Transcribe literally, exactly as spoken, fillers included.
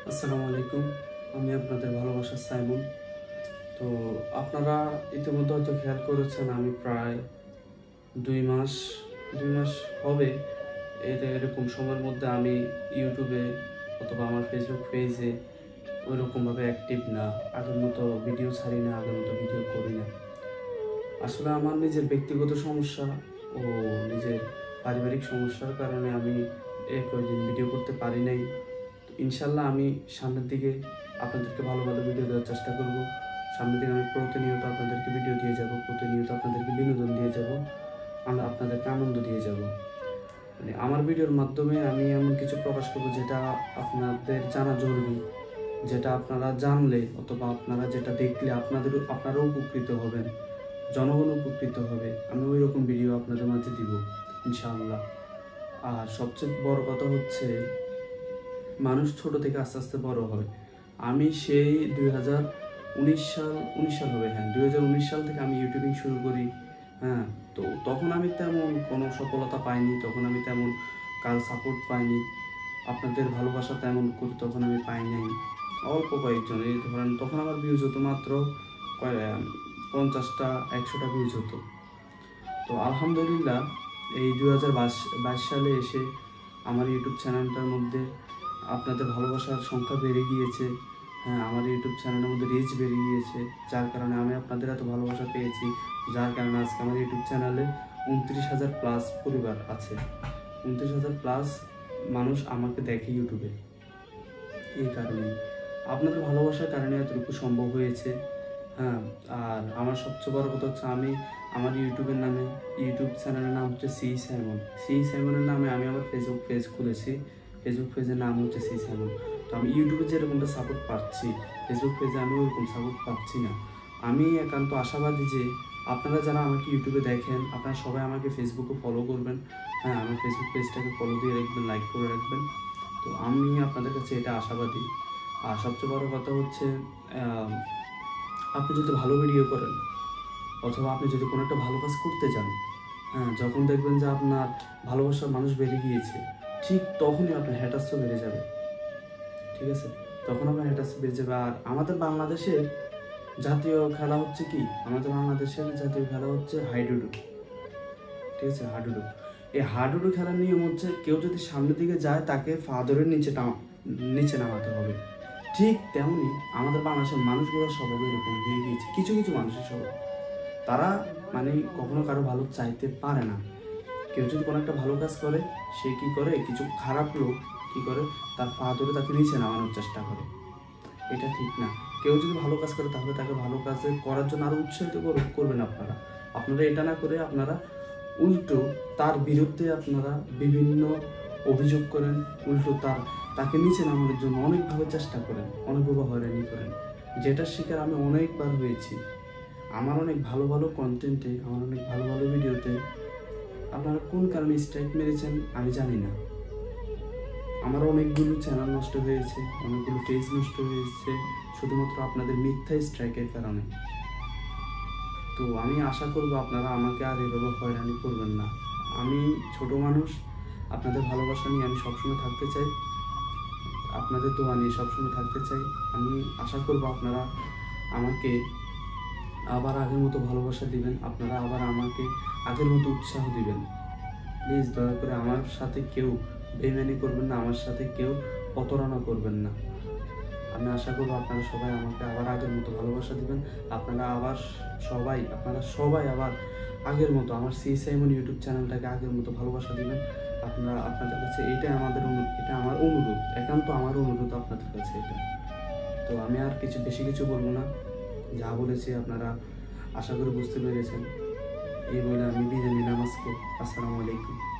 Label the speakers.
Speaker 1: আসসালামু আলাইকুম। আমি আপনাদের ভালোবাসার সাইমন। তো আপনারা ইতিমধ্যে হয়তো খেয়াল করেছেন আমি প্রায় দুই মাস দুই মাস হবে এর এরকম সময়ের মধ্যে আমি ইউটিউবে অথবা আমার ফেসবুক পেজে ওইরকমভাবে অ্যাক্টিভ না, আগের মতো ভিডিও ছাড়ি না, আগের মতো ভিডিও করি না। আসলে আমার নিজের ব্যক্তিগত সমস্যা ও নিজের পারিবারিক সমস্যার কারণে আমি এ কয়েকদিন ভিডিও করতে পারি নাই। ইনশাল্লাহ আমি সামনের দিকে আপনাদেরকে ভালো ভালো ভিডিও দেওয়ার চেষ্টা করব। সামনের দিকে আমি প্রতিনিয়ত আপনাদেরকে ভিডিও দিয়ে যাব, প্রতিনিয়ত আপনাদেরকে বিনোদন দিয়ে যাব, আর আপনাদেরকে আনন্দ দিয়ে যাব। মানে আমার ভিডিওর মাধ্যমে আমি এমন কিছু প্রকাশ করব যেটা আপনাদের জানা জরুরি, যেটা আপনারা জানলে অথবা আপনারা যেটা দেখলে আপনাদের আপনারাও উপকৃত হবেন, জনগণ উপকৃত হবে। আমি ওই রকম ভিডিও আপনাদের মাঝে দিব ইনশাআল্লাহ। আর সবচেয়ে বড় কথা হচ্ছে মানুষ ছোট থেকে আস্তে আস্তে বড় হয়। আমি সেই দুই হাজার উনিশ সাল উনিশ সাল হবে হ্যাঁ দুই হাজার উনিশ সাল থেকে আমি ইউটিউবিং শুরু করি। হ্যাঁ, তো তখন আমি তেমন কোনো সফলতা পাইনি, তখন আমি তেমন কারো সাপোর্ট পাইনি, আপনাদের ভালোবাসা তেমন করি তখন আমি পাই নাই। অল্প কয়েকজন, এই ধরেন তখন আমার ভিউজ হতো মাত্র পঞ্চাশটা একশোটা ভিউজ হতো। তো আলহামদুলিল্লাহ এই দুই হাজার বাইশ সালে এসে আমার ইউটিউব চ্যানেলটার মধ্যে আপনাদের ভালোবাসার সংখ্যা বেড়ে গিয়েছে। হ্যাঁ, আমার ইউটিউব চ্যানেলের মধ্যে রিচ বেড়ে গিয়েছে, যার কারণে আমি আপনাদের এত ভালোবাসা পেয়েছি, যার কারণে আজকে আমার ইউটিউব চ্যানেলে উনত্রিশ হাজার প্লাস পরিবার আছে, উনত্রিশ হাজার প্লাস মানুষ আমাকে দেখে ইউটিউবে। এই কারণে আপনাদের ভালোবাসার কারণে এতটুকু সম্ভব হয়েছে। হ্যাঁ, আর আমার সবচেয়ে বড় কথা হচ্ছে আমি আমার ইউটিউবের নামে, ইউটিউব চ্যানেলের নাম হচ্ছে সি সাইমন। সি সাইমনের নামে আমি আমার ফেসবুক পেজ খুলেছি, ফেসবুক পেজের নাম হচ্ছে সি সাইমন। তো আমি ইউটিউবে যেরকমটা সাপোর্ট পাচ্ছি, ফেসবুক পেজে আমি ওরকম সাপোর্ট পাচ্ছি না। আমি একান্ত আশাবাদী যে আপনারা যারা আমাকে ইউটিউবে দেখেন, আপনারা সবাই আমাকে ফেসবুকে ফলো করবেন। হ্যাঁ, আমার ফেসবুক পেজটাকে ফলো দিয়ে রাখবেন, লাইক করে রাখবেন। তো আমি আপনাদের কাছে এটা আশাবাদী। আর সবচেয়ে বড় কথা হচ্ছে আপনি যদি ভালো ভিডিও করেন অথবা আপনি যদি কোনো একটা ভালো কাজ করতে যান, হ্যাঁ, যখন দেখবেন যে আপনার ভালোবাসার মানুষ বেড়ে গিয়েছে, ঠিক তখনই আপনার হ্যাটার্সও বেড়ে যাবে। ঠিক আছে, তখন আপনার হ্যাটার্স বেড়ে যাবে। আর আমাদের বাংলাদেশের জাতীয় খেলা হচ্ছে কি, আমাদের বাংলাদেশের জাতীয় খেলা হচ্ছে হাডুডু। ঠিক আছে, হাডুডু। এই হাডুডু খেলার নিয়ম হচ্ছে কেউ যদি সামনের দিকে যায় তাকে ফাদরের নিচে নিচে নামাতে হবে। ঠিক তেমনি আমাদের বাংলাদেশের মানুষগুলো স্বভাব এরকম হয়ে গিয়েছে, কিছু কিছু মানুষের স্বভাব, তারা মানে কখনো কারো ভালো চাইতে পারে না। কেউ যদি কোনো একটা ভালো কাজ করে, সে কি করে, কিছু খারাপ লোক কি করে, তার পা ধরে তাকে নিচে নামানোর চেষ্টা করে। এটা ঠিক না। কেউ যদি ভালো কাজ করে তাহলে তাকে ভালো কাজে করার জন্য আরো উৎসাহিত করবেন আপনারা। আপনারা এটা না করে আপনারা উল্টো তার বিরুদ্ধে আপনারা বিভিন্ন অভিযোগ করেন, উল্টো তার তাকে নিচে নামানোর জন্য অনেকভাবে চেষ্টা করেন, অনেকভাবে হয়রানি করেন, যেটার শিকার আমি অনেকবার হয়েছি। আমার অনেক ভালো ভালো কন্টেন্টে, আমার অনেক ভালো ভালো ভিডিওতে আপনারা কোন কারণে স্ট্রাইক মেরেছেন আমি জানি না। আমার অনেকগুলো চ্যানেল নষ্ট হয়েছে, অনেকগুলো পেজ নষ্ট হয়েছে শুধুমাত্র আপনাদের মিথ্যা স্ট্রাইকের কারণে। তো আমি আশা করব আপনারা আমাকে আর এভাবে হয়রানি করবেন না। আমি ছোট মানুষ, আপনাদের ভালোবাসা নিয়ে আমি সবসময় থাকতে চাই, আপনাদের দোয়া নিয়ে সবসময় থাকতে চাই। আমি আশা করব আপনারা আমাকে আবার আগের মতো ভালোবাসা দিবেন, আপনারা আবার আমাকে আগের মতো উৎসাহ দিবেন। প্লিজ দয়া করে আমার সাথে কেউ বেইমানি করবেন না, আমার সাথে কেউ প্রতারণা করবেন না। আমি আশা করবো আপনারা সবাই আমাকে আবার আগের মতো ভালোবাসা দিবেন, আপনারা আবার সবাই আপনারা সবাই আবার আগের মতো আমার সি সাইমন ইউটিউব চ্যানেলটাকে আগের মতো ভালোবাসা দিবেন। আপনারা আপনাদের কাছে এইটাই আমাদের এটা আমার অনুরোধ, একান্ত আমার অনুরোধ আপনাদের কাছে এটা। তো আমি আর কিছু বেশি কিছু বলবো না, যা বলেছি আপনারা আশা করি বুঝতে পেরেছেন। এই বলে আমি বিদায় নিলাম আজকে। আসসালামু আলাইকুম।